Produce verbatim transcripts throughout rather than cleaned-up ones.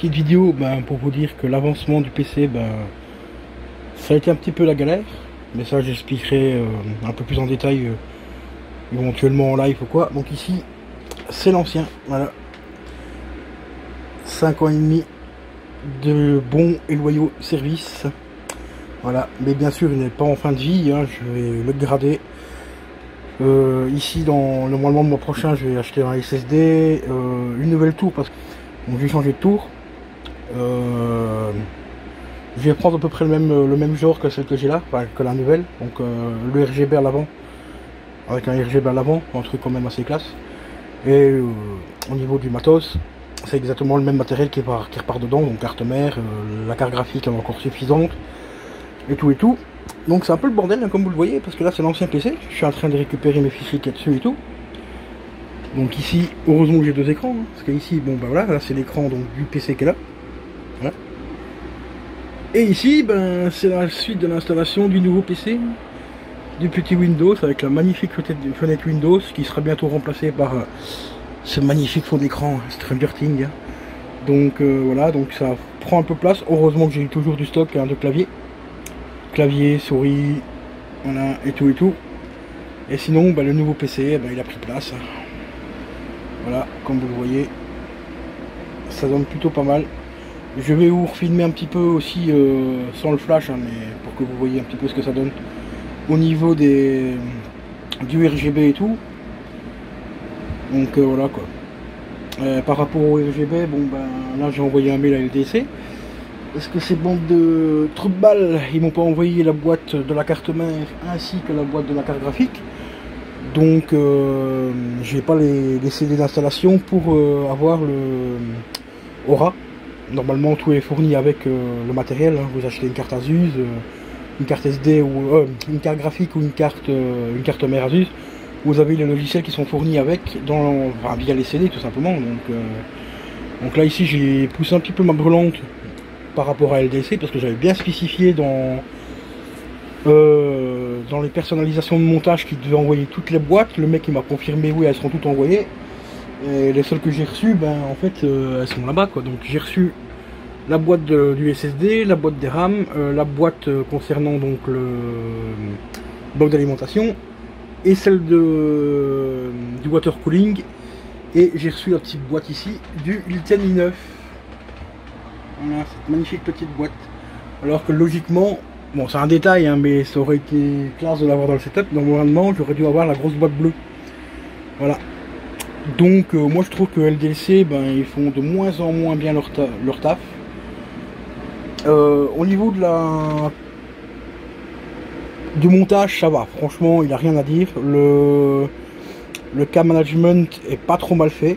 petite vidéo ben, pour vous dire que l'avancement du P C, ben, ça a été un petit peu la galère. Mais ça j'expliquerai euh, un peu plus en détail euh, éventuellement en live ou quoi. Donc ici c'est l'ancien, voilà. cinq ans et demi de bons et loyaux services. Voilà, mais bien sûr il n'est pas en fin de vie, hein, je vais le grader. Euh, ici dans le mois le mois prochain je vais acheter un S S D, euh, une nouvelle tour parce que donc, je vais changer de tour. Euh, je vais prendre à peu près le même, le même genre que celle que j'ai là, enfin, que la nouvelle. Donc euh, le R G B à l'avant, avec un R G B à l'avant, un truc quand même assez classe. Et euh, au niveau du matos, c'est exactement le même matériel qui, part, qui repart dedans, donc carte mère, euh, la carte graphique est encore suffisante, et tout et tout. Donc c'est un peu le bordel hein, comme vous le voyez, parce que là c'est l'ancien P C, je suis en train de récupérer mes fichiers qu'il y a dessus et tout. Donc ici, heureusement que j'ai deux écrans, hein, parce que ici, bon bah voilà, là c'est l'écran donc du P C qui est là. Voilà. Et ici, ben c'est la suite de l'installation du nouveau P C, du petit Windows, avec la magnifique fenêtre Windows, qui sera bientôt remplacée par euh, ce magnifique fond d'écran Stranger Things. Hein. Donc euh, voilà, donc ça prend un peu de place. Heureusement que j'ai toujours du stock hein, de clavier. Clavier, souris, voilà, et tout et tout. Et sinon, bah, le nouveau P C, bah, il a pris place. Voilà, comme vous le voyez, ça donne plutôt pas mal. Je vais vous refilmer un petit peu aussi euh, sans le flash, hein, mais pour que vous voyez un petit peu ce que ça donne au niveau des du R G B et tout. Donc euh, voilà quoi. Euh, par rapport au R G B, bon ben là j'ai envoyé un mail à L D C. Parce que ces bandes de trous de balles, ils m'ont pas envoyé la boîte de la carte mère ainsi que la boîte de la carte graphique. Donc euh, j'ai pas les, les C D d'installation pour euh, avoir le Aura. Normalement tout est fourni avec euh, le matériel, hein. Vous achetez une carte Asus, euh, une carte S D ou euh, une carte graphique ou une carte euh, une carte mère Asus. Vous avez les logiciels qui sont fournis avec dans, enfin, via les C D tout simplement. Donc, euh, donc là ici j'ai poussé un petit peu ma brûlante par rapport à L D C parce que j'avais bien spécifié dans euh, dans les personnalisations de montage qui devait envoyer toutes les boîtes. Le mec il m'a confirmé oui elles seront toutes envoyées, et les seules que j'ai reçues ben en fait euh, elles sont là bas quoi. Donc j'ai reçu la boîte de, du S S D, la boîte des RAM, euh, la boîte euh, concernant donc le bloc d'alimentation et celle de du water cooling, et j'ai reçu la petite boîte ici du Lithium i neuf. Voilà, cette magnifique petite boîte. Alors que logiquement, bon c'est un détail hein, mais ça aurait été classe de l'avoir dans le setup. Normalement j'aurais dû avoir la grosse boîte bleue. Voilà. Donc euh, moi je trouve que L D C ben, ils font de moins en moins bien leur, ta leur taf. Euh, au niveau de la du montage ça va, franchement il n'y a rien à dire. Le, le cam management est pas trop mal fait.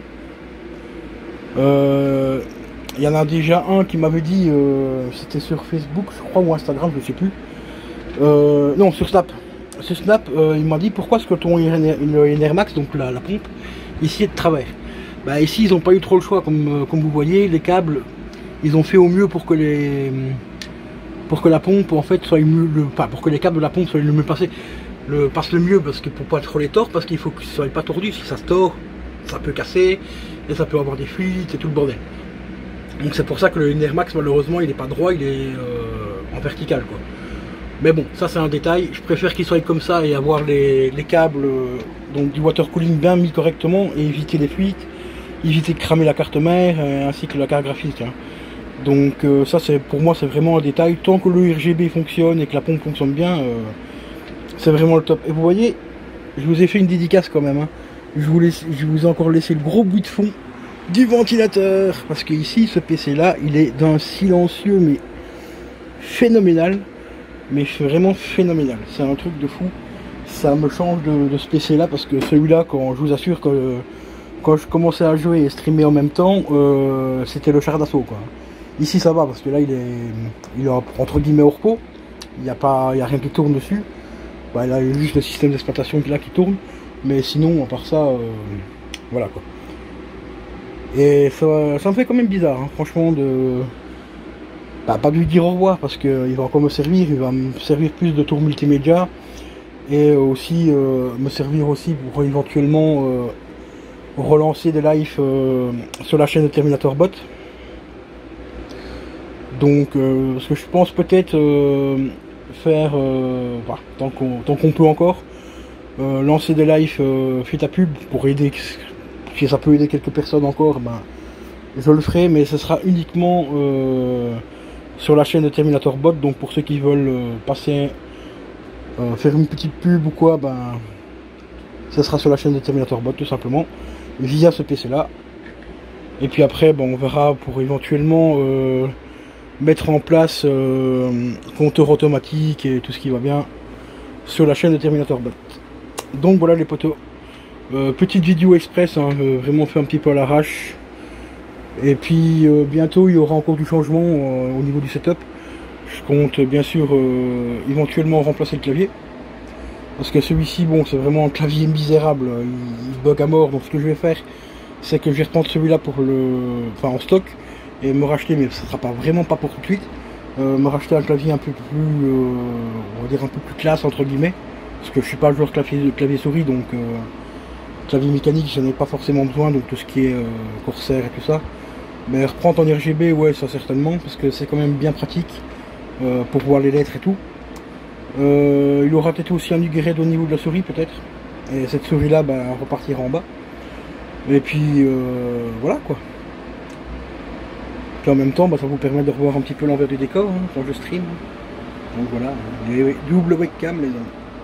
Euh, Il y en a déjà un qui m'avait dit, euh, c'était sur Facebook, je crois, ou Instagram, je ne sais plus. Euh, non, sur Snap. Sur Snap, euh, il m'a dit pourquoi est-ce que ton Air Max, donc la, la pompe, ici est de travers. Bah ici, ils n'ont pas eu trop le choix, comme, comme vous voyez, les câbles, ils ont fait au mieux pour que les, pour que la pompe, en fait, soit mieux, le, enfin, pour que les câbles de la pompe soient le mieux passés, le passe le mieux, parce que pour pas trop les tordre, parce qu'il faut qu'ils ne soient pas tordus. Si ça se tord, ça peut casser et ça peut avoir des fuites et tout le bordel. Donc c'est pour ça que le Air Max malheureusement il n'est pas droit, il est euh, en vertical quoi. Mais bon, ça c'est un détail, je préfère qu'il soit comme ça et avoir les, les câbles euh, donc du water cooling bien mis correctement et éviter les fuites, éviter de cramer la carte mère euh, ainsi que la carte graphique. Hein. Donc euh, ça c'est pour moi c'est vraiment un détail, tant que le R G B fonctionne et que la pompe fonctionne bien, euh, c'est vraiment le top. Et vous voyez, je vous ai fait une dédicace quand même, hein. je, vous laisse, je vous ai encore laissé le gros bruit de fond du ventilateur, parce que ici ce P C là il est d'un silencieux mais phénoménal, mais vraiment phénoménal, c'est un truc de fou. Ça me change de, de ce P C là, parce que celui là, quand je vous assure que quand je commençais à jouer et streamer en même temps, euh, c'était le char d'assaut quoi. Ici ça va parce que là il est il est entre guillemets au repos, il n'y a pas il y a rien qui tourne dessus. Bah, là il y a juste le système d'exploitation qui là qui tourne, mais sinon à part ça euh, voilà quoi. Et ça, ça me fait quand même bizarre, hein, franchement, de bah, pas de lui dire au revoir parce qu'il va encore me servir, il va me servir plus de tours multimédia et aussi euh, me servir aussi pour éventuellement euh, relancer des lives euh, sur la chaîne de Terminator Bot. Donc euh, ce que je pense peut-être euh, faire, euh, bah, tant qu'on tant qu'on peut encore, euh, lancer des lives euh, fit à pub pour aider, si ça peut aider quelques personnes encore, ben, je le ferai, mais ce sera uniquement euh, sur la chaîne de Terminator Bot. Donc pour ceux qui veulent euh, passer, euh, faire une petite pub ou quoi, ben ce sera sur la chaîne de Terminator Bot tout simplement, via ce P C là. Et puis après, bon, on verra pour éventuellement euh, mettre en place euh, compteur automatique et tout ce qui va bien sur la chaîne de Terminator Bot. Donc voilà les potos, euh, petite vidéo express, hein, euh, vraiment fait un petit peu à l'arrache. Et puis euh, bientôt il y aura encore du changement euh, au niveau du setup. Je compte bien sûr euh, éventuellement remplacer le clavier, parce que celui-ci, bon, c'est vraiment un clavier misérable, il, il bug à mort. Donc ce que je vais faire, c'est que je vais reprendre celui-là pour le, enfin en stock, et me racheter, mais ce ne sera pas vraiment pas pour tout de suite, euh, me racheter un clavier un peu plus, euh, on va dire un peu plus classe entre guillemets, parce que je suis pas joueur clavier, clavier souris, donc euh, clavier mécanique, j'en ai pas forcément besoin, donc tout ce qui est euh, Corsair et tout ça. Mais reprendre en R G B, ouais, ça certainement, parce que c'est quand même bien pratique euh, pour voir les lettres et tout. Euh, il aura peut-être aussi un upgrade au niveau de la souris peut-être, et cette souris là, bah, repartira en bas. Et puis euh, voilà quoi. Puis en même temps, bah, ça vous permet de revoir un petit peu l'envers du décor hein, quand je stream. Donc voilà, les double webcam, les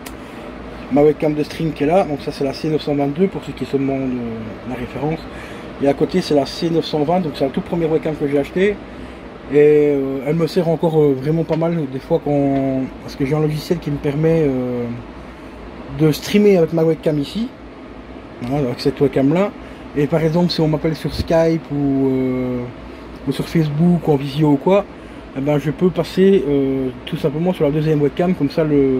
ma webcam de stream qui est là. Donc ça c'est la C neuf cent vingt-deux pour ceux qui se demandent euh, la référence. Et à côté c'est la C neuf cent vingt, donc c'est la toute première webcam que j'ai acheté. Et euh, elle me sert encore euh, vraiment pas mal des fois quand, parce que j'ai un logiciel qui me permet euh, de streamer avec ma webcam ici, voilà, avec cette webcam là. Et par exemple si on m'appelle sur Skype ou, euh, ou sur Facebook ou en visio ou quoi, eh ben, je peux passer euh, tout simplement sur la deuxième webcam, comme ça le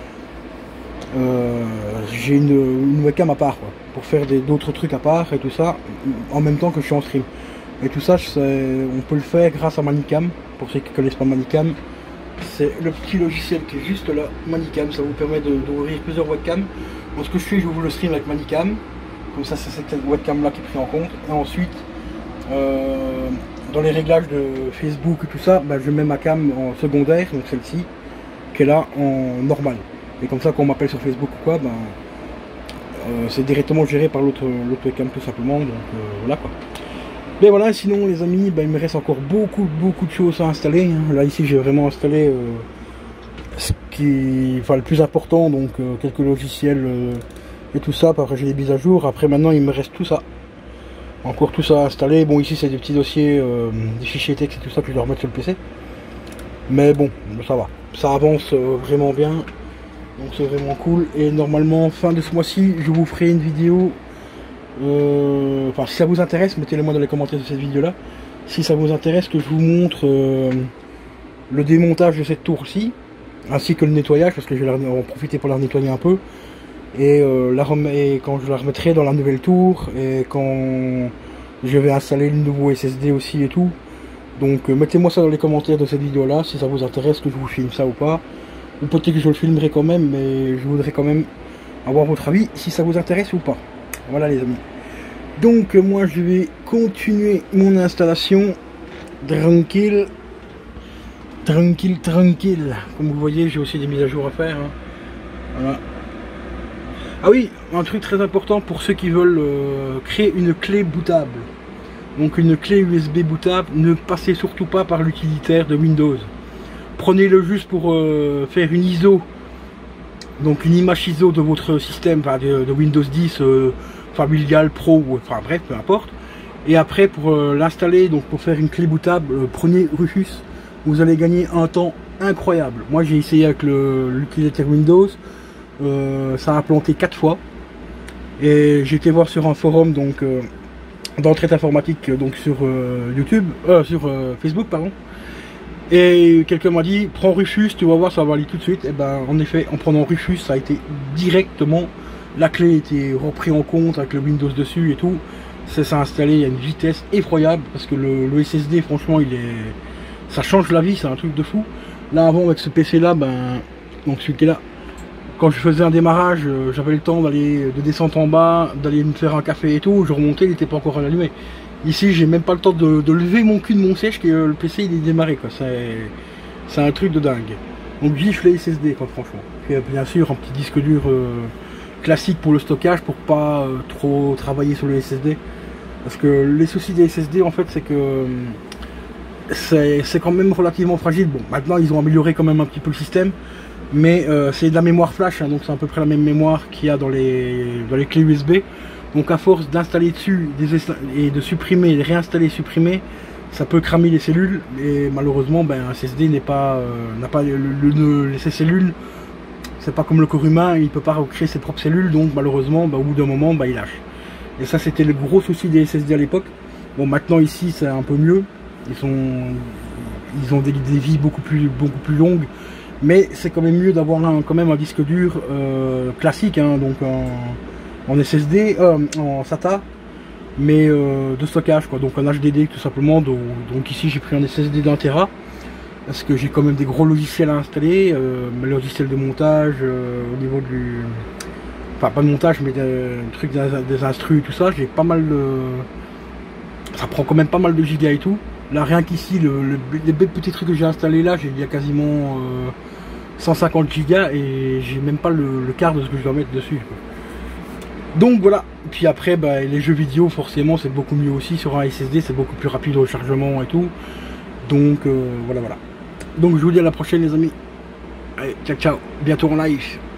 euh, j'ai une, une webcam à part quoi, pour faire d'autres trucs à part et tout ça en même temps que je suis en stream. Et tout ça, on peut le faire grâce à Manicam. Pour ceux qui ne connaissent pas Manicam, c'est le petit logiciel qui est juste là, Manicam. Ça vous permet d'ouvrir plusieurs webcams. Donc ce que je fais, je vous le stream avec Manicam. Comme ça, c'est cette webcam là qui est prise en compte. Et ensuite, euh, dans les réglages de Facebook et tout ça, bah, je mets ma cam en secondaire, donc celle-ci, qui est là en normal. Et comme ça, quand on m'appelle sur Facebook ou quoi, bah, euh, c'est directement géré par l'autre webcam tout simplement. Donc euh, voilà quoi. Mais voilà, sinon les amis, bah, il me reste encore beaucoup beaucoup de choses à installer hein. Là ici j'ai vraiment installé euh, ce qui, enfin le plus important, donc euh, quelques logiciels euh, et tout ça. Après j'ai des mises à jour. Après maintenant il me reste tout ça, encore tout ça à installer. Bon ici c'est des petits dossiers, euh, des fichiers texte et tout ça que je dois remettre sur le P C. Mais bon, ça va, ça avance euh, vraiment bien, donc c'est vraiment cool. Et normalement fin de ce mois-ci je vous ferai une vidéo. Euh, enfin si ça vous intéresse, mettez-le moi dans les commentaires de cette vidéo là, si ça vous intéresse, que je vous montre euh, le démontage de cette tour ci, ainsi que le nettoyage, parce que je vais en profiter pour la nettoyer un peu, et, euh, la et quand je la remettrai dans la nouvelle tour, et quand je vais installer le nouveau S S D aussi et tout. Donc euh, mettez-moi ça dans les commentaires de cette vidéo là, si ça vous intéresse que je vous filme ça ou pas, ou peut-être que je le filmerai quand même, mais je voudrais quand même avoir votre avis, si ça vous intéresse ou pas. Voilà les amis. Donc moi je vais continuer mon installation tranquille, tranquille, tranquille. Comme vous voyez, j'ai aussi des mises à jour à faire. Hein. Voilà. Ah oui, un truc très important pour ceux qui veulent euh, créer une clé bootable. Donc une clé U S B bootable, ne passez surtout pas par l'utilitaire de Windows. Prenez-le juste pour euh, faire une I S O, donc une image I S O de votre système, enfin de, de Windows dix. Euh, familial, pro, ou enfin bref, peu importe. Et après pour euh, l'installer, donc pour faire une clé bootable, euh, prenez Rufus. Vous allez gagner un temps incroyable. Moi j'ai essayé avec l'utilitaire Windows, euh, ça a planté quatre fois. Et j'ai été voir sur un forum donc euh, d'entraide informatique, donc sur euh, YouTube, euh, sur euh, Facebook pardon. Et quelqu'un m'a dit prends Rufus, tu vas voir, ça va aller tout de suite. Et ben en effet, en prenant Rufus, ça a été directement. La clé était reprise en compte avec le Windows dessus et tout. Ça s'est installé, il y a une vitesse effroyable parce que le, le S S D franchement il est, ça change la vie, c'est un truc de fou. Là avant avec ce P C là, ben donc celui qui est là, quand je faisais un démarrage, j'avais le temps d'aller de descendre en bas, d'aller me faire un café et tout, je remontais, il n'était pas encore allumé. Ici, j'ai même pas le temps de, de lever mon cul de mon siège que le P C il est démarré, quoi. C'est un truc de dingue. Donc gifle les S S D, quoi, franchement. Puis bien sûr, un petit disque dur euh, classique pour le stockage, pour pas euh, trop travailler sur le S S D. Parce que les soucis des S S D, en fait, c'est que euh, c'est quand même relativement fragile. Bon, maintenant, ils ont amélioré quand même un petit peu le système. Mais euh, c'est de la mémoire flash, hein, donc c'est à peu près la même mémoire qu'il y a dans les, dans les clés U S B. Donc à force d'installer dessus des, et de supprimer, de réinstaller, supprimer, ça peut cramer les cellules. Et malheureusement, ben, un S S D n'est pas, euh, n'a pas le, le, le, ces cellules. C'est pas comme le corps humain, il peut pas recréer ses propres cellules. Donc malheureusement, ben, au bout d'un moment, ben, il lâche. Et ça, c'était le gros souci des S S D à l'époque. Bon, maintenant ici, c'est un peu mieux. Ils sont, ils ont des, des vies beaucoup plus, beaucoup plus longues. Mais c'est quand même mieux d'avoir un, quand même un disque dur euh, classique, hein, donc en, en S S D, euh, en SATA, mais euh, de stockage, quoi, donc en H D D tout simplement. Donc, donc ici j'ai pris un S S D d'un Tera, parce que j'ai quand même des gros logiciels à installer, euh, logiciels de montage, euh, au niveau du... Enfin pas de montage, mais des trucs des, des instrus et tout ça, j'ai pas mal de... Ça prend quand même pas mal de gigas et tout. Là, rien qu'ici, le, le, les petits trucs que j'ai installés là, j'ai il y a quasiment euh, cent cinquante gigas et j'ai même pas le, le quart de ce que je dois mettre dessus, quoi. Donc voilà. Puis après, bah, les jeux vidéo, forcément, c'est beaucoup mieux aussi sur un S S D, c'est beaucoup plus rapide au chargement et tout. Donc euh, voilà, voilà. Donc je vous dis à la prochaine, les amis. Allez, ciao, ciao. Bientôt en live.